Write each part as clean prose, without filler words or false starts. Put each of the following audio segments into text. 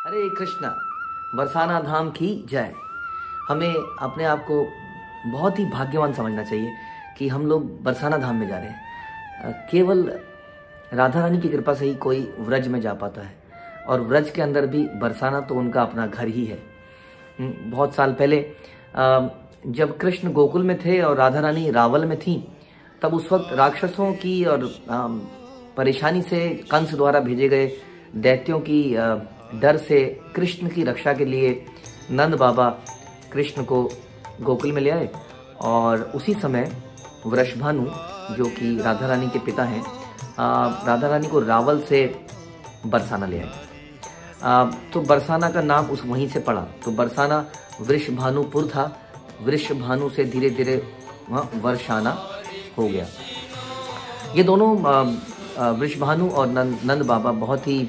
हरे कृष्णा। बरसाना धाम की जय। हमें अपने आप को बहुत ही भाग्यवान समझना चाहिए कि हम लोग बरसाना धाम में जा रहे हैं। केवल राधा रानी की कृपा से ही कोई व्रज में जा पाता है, और व्रज के अंदर भी बरसाना तो उनका अपना घर ही है। बहुत साल पहले जब कृष्ण गोकुल में थे और राधा रानी रावल में थी, तब उस वक्त राक्षसों की और परेशानी से कंस द्वारा भेजे गए दैत्यों की डर से कृष्ण की रक्षा के लिए नंद बाबा कृष्ण को गोकुल में ले आए। और उसी समय वृषभानु, जो कि राधा रानी के पिता हैं, राधा रानी को रावल से बरसाना ले आए। तो बरसाना का नाम उस वहीं से पड़ा। तो बरसाना वृषभानुपुर था। वृषभानु से धीरे धीरे वहाँ वर्षाना हो गया। ये दोनों वृषभानु और नंद बाबा बहुत ही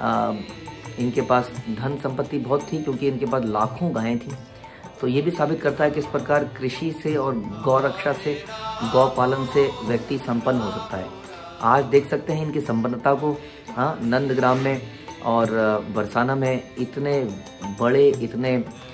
इनके पास धन संपत्ति बहुत थी, क्योंकि इनके पास लाखों गायें थी। तो ये भी साबित करता है कि इस प्रकार कृषि से और गौ रक्षा से, गौ पालन से व्यक्ति संपन्न हो सकता है। आज देख सकते हैं इनकी संपन्नता को। हाँ, नंदग्राम में और बरसाना में इतने बड़े, इतने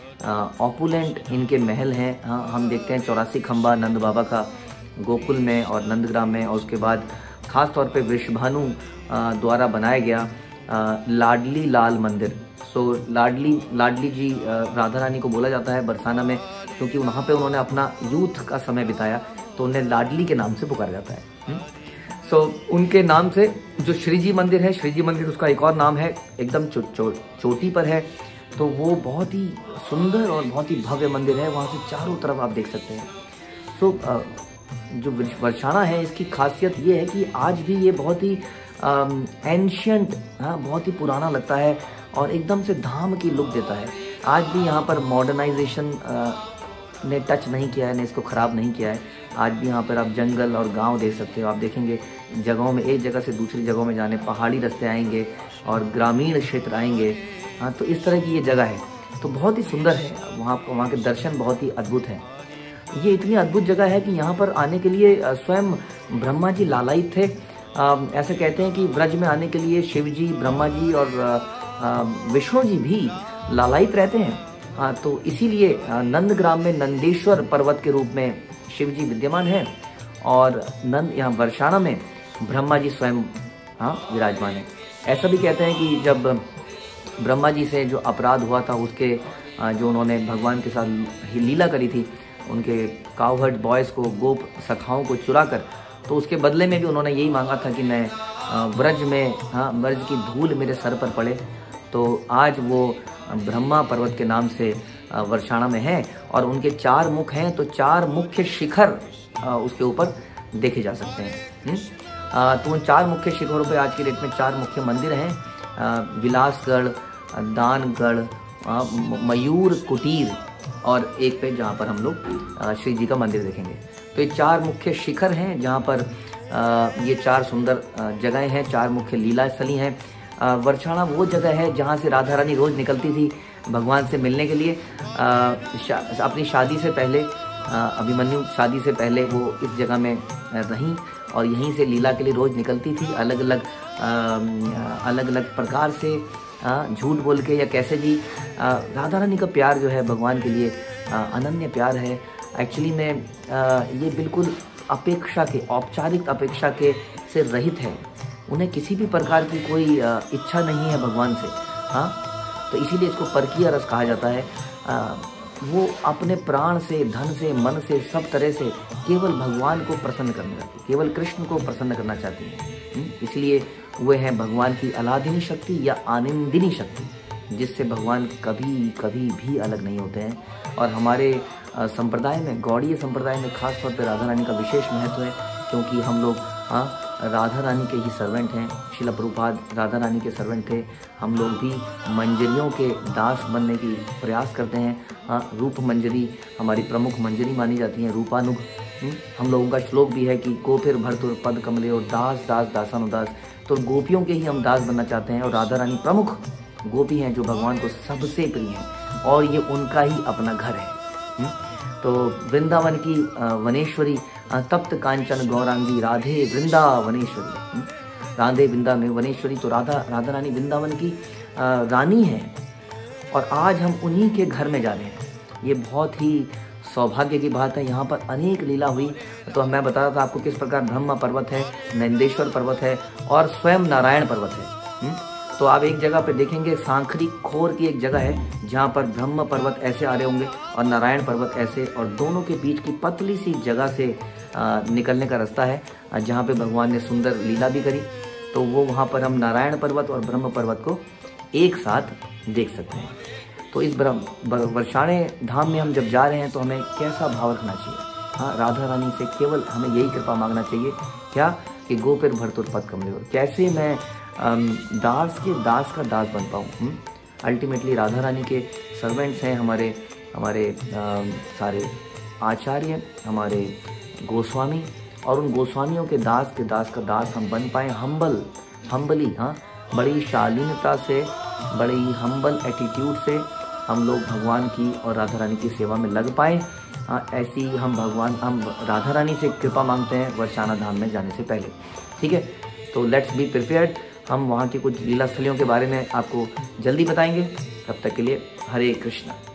ऑपुलेंट इनके महल हैं। हाँ, हम देखते हैं 84 खंबा नंद बाबा का गोकुल में और नंदग्राम में। और उसके बाद खास तौर पे वृषभानु द्वारा बनाया गया लाडली लाल मंदिर। सो लाडली जी राधा रानी को बोला जाता है बरसाना में, क्योंकि वहाँ पे उन्होंने अपना यूथ का समय बिताया, तो उन्हें लाडली के नाम से पुकारा जाता है। सो उनके नाम से जो श्री जी मंदिर है, श्री जी मंदिर उसका एक और नाम है, एकदम चोटी पर है। तो वो बहुत ही सुंदर और बहुत ही भव्य मंदिर है। वहाँ से चारों तरफ आप देख सकते हैं। सो जो बरसाना है, इसकी खासियत ये है कि आज भी ये बहुत ही एंशियंट, बहुत ही पुराना लगता है और एकदम से धाम की लुक देता है। आज भी यहाँ पर मॉडर्नाइजेशन ने टच नहीं किया है, ने इसको ख़राब नहीं किया है। आज भी यहाँ पर आप जंगल और गांव देख सकते हो। आप देखेंगे जगहों में, एक जगह से दूसरी जगहों में जाने पहाड़ी रास्ते आएंगे और ग्रामीण क्षेत्र आएंगे। हाँ, तो इस तरह की ये जगह है, तो बहुत ही सुंदर है। वहाँ के दर्शन बहुत ही अद्भुत हैं। ये इतनी अद्भुत जगह है कि यहाँ पर आने के लिए स्वयं ब्रह्मा जी लालायित थे। ऐसे कहते हैं कि व्रज में आने के लिए शिव जी, ब्रह्मा जी और विष्णु जी भी लालायित रहते हैं। हाँ, तो इसीलिए नंदग्राम में नंदेश्वर पर्वत के रूप में शिव जी विद्यमान हैं, और यहाँ बरसाना में ब्रह्मा जी स्वयं विराजमान है। ऐसा भी कहते हैं कि जब ब्रह्मा जी से जो अपराध हुआ था, उसके जो उन्होंने भगवान के साथ लीला करी थी, उनके कावहर्ड बॉयज़ को, गोप सखाओं को चुरा कर, तो उसके बदले में भी उन्होंने यही मांगा था कि मैं व्रज में, व्रज की धूल मेरे सर पर पड़े। तो आज वो ब्रह्मा पर्वत के नाम से वर्षाना में है, और उनके 4 मुख हैं। तो 4 मुख्य शिखर उसके ऊपर देखे जा सकते हैं। तो उन 4 मुख्य शिखरों पे आज की डेट में 4 मुख्य मंदिर हैं। विलासगढ़, दानगढ़, मयूर कुटीर, और एक पे जहाँ पर हम लोग श्री जी का मंदिर देखेंगे। तो ये 4 मुख्य शिखर हैं, जहाँ पर ये 4 सुंदर जगहें हैं, 4 मुख्य लीला स्थली हैं। बरसाना वो जगह है जहाँ से राधा रानी रोज़ निकलती थी भगवान से मिलने के लिए। अपनी शादी से पहले, अभिमन्यु शादी से पहले वो इस जगह में रहीं, और यहीं से लीला के लिए रोज़ निकलती थी, अलग अलग प्रकार से, झूठ बोल के या कैसे भी। राधा रानी का प्यार जो है भगवान के लिए अनन्य प्यार है। एक्चुअली में ये बिल्कुल अपेक्षा के, औपचारिक अपेक्षा के से रहित है। उन्हें किसी भी प्रकार की कोई इच्छा नहीं है भगवान से। हाँ, तो इसीलिए इसको परकीय रस कहा जाता है। वो अपने प्राण से, धन से, मन से, सब तरह से केवल भगवान को प्रसन्न करना चाहती है, केवल कृष्ण को प्रसन्न करना चाहती है। इसलिए वे हैं भगवान की अलादिनी शक्ति या आनंदिनी शक्ति, जिससे भगवान कभी कभी भी अलग नहीं होते हैं। और हमारे संप्रदाय में, गौड़ीय संप्रदाय में खास तौर पर राधा रानी का विशेष महत्व है, क्योंकि हम लोग राधा रानी के ही सर्वेंट हैं। श्रील प्रभुपाद राधा रानी के सर्वेंट थे। हम लोग भी मंजरियों के दास बनने की प्रयास करते हैं। रूप मंजरी हमारी प्रमुख मंजरी मानी जाती हैं, रूपानुग। हम लोगों का श्लोक भी है कि गोपिर भरतुर पद कमले और दास दास दासानुदास। तो गोपियों के ही हम दास बनना चाहते हैं, और राधा रानी प्रमुख गोपी हैं जो भगवान को सबसे प्रिय हैं, और ये उनका ही अपना घर है। तो वृंदावन की वनेश्वरी, तप्त कांचन गौरांगी राधे वृंदावनेश्वरी, राधे वृंदावनेश्वरी। तो राधा रानी वृंदावन की रानी हैं और आज हम उन्हीं के घर में जा रहे हैं। ये बहुत ही सौभाग्य की बात है। यहाँ पर अनेक लीला हुई। तो मैं बता रहा था आपको किस प्रकार ब्रह्म पर्वत है, नंदेश्वर पर्वत है और स्वयं नारायण पर्वत है। तो आप एक जगह पे देखेंगे, सांखरी खोर की एक जगह है जहाँ पर ब्रह्म पर्वत ऐसे आ रहे होंगे और नारायण पर्वत ऐसे, और दोनों के बीच की पतली सी जगह से निकलने का रास्ता है जहाँ पे भगवान ने सुंदर लीला भी करी। तो वो वहाँ पर हम नारायण पर्वत और ब्रह्म पर्वत को एक साथ देख सकते हैं। तो इस बरसाने धाम में हम जब जा रहे हैं तो हमें कैसा भाव रखना चाहिए? हाँ, राधा रानी से केवल हमें यही कृपा मांगना चाहिए, क्या कि गोपेर भरतुर पद कमले, कैसे मैं दास के दास का दास बन पाऊँ। अल्टीमेटली राधा रानी के सर्वेंट्स हैं हमारे सारे आचार्य, हमारे गोस्वामी, और उन गोस्वामियों के दास का दास हम बन पाएँ हम्बली। हाँ, बड़ी शालीनता से, बड़ी ही हम्बल एटीट्यूड से हम लोग भगवान की और राधा रानी की सेवा में लग पाए। ऐसी हम राधा रानी से कृपा मांगते हैं बरसाना धाम में जाने से पहले। ठीक है, तो लेट्स बी प्रिपेयर्ड। हम वहाँ की कुछ लीला स्थलियों के बारे में आपको जल्दी बताएंगे। तब तक के लिए हरे कृष्णा।